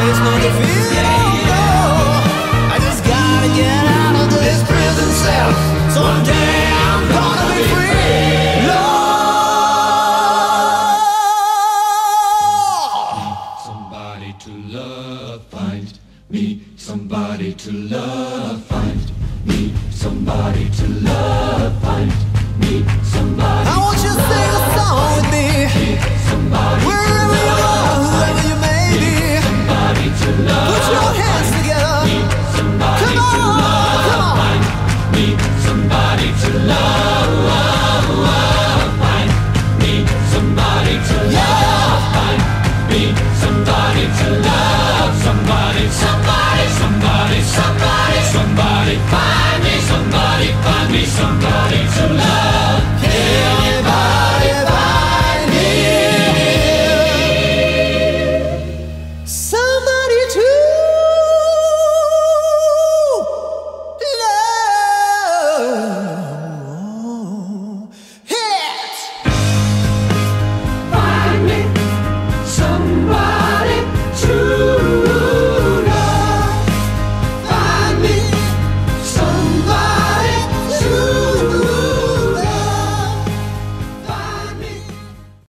face no defeat, oh no. I just gotta get out of this prison cell. Someday I'm gonna be free, Lord. Somebody to love, find me. Somebody to love, find me. Somebody to love, find me. Somebody. I want you to sing a song with me. Somebody. Wherever you are, whoever you may be. Somebody to love. Put your hands together. Somebody Come to on, love, come on. find me. Somebody to love, find me. Somebody to love, find me. Somebody to love, somebody.